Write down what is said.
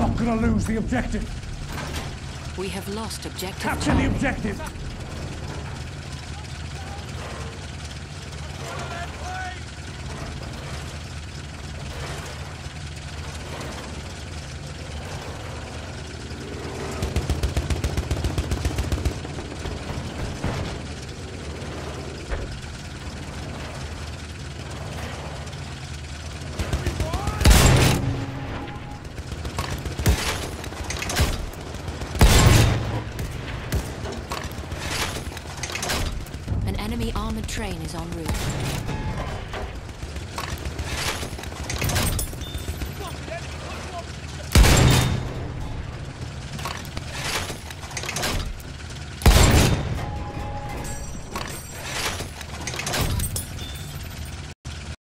not gonna lose the objective. We have lost objective. Capture the objective. An enemy armored train is en route.